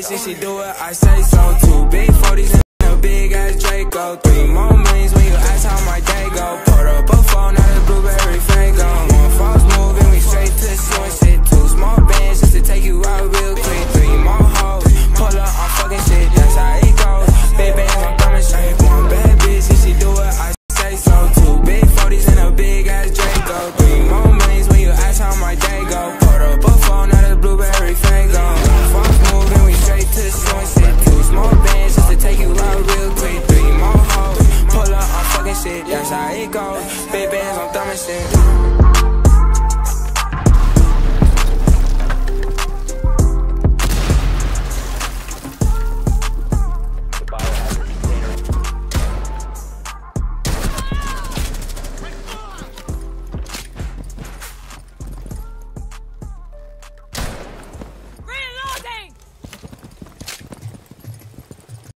bitch, and she do it, I say so too. Big 40s and a big ass Draco. 3 more millions when you ask how my day go.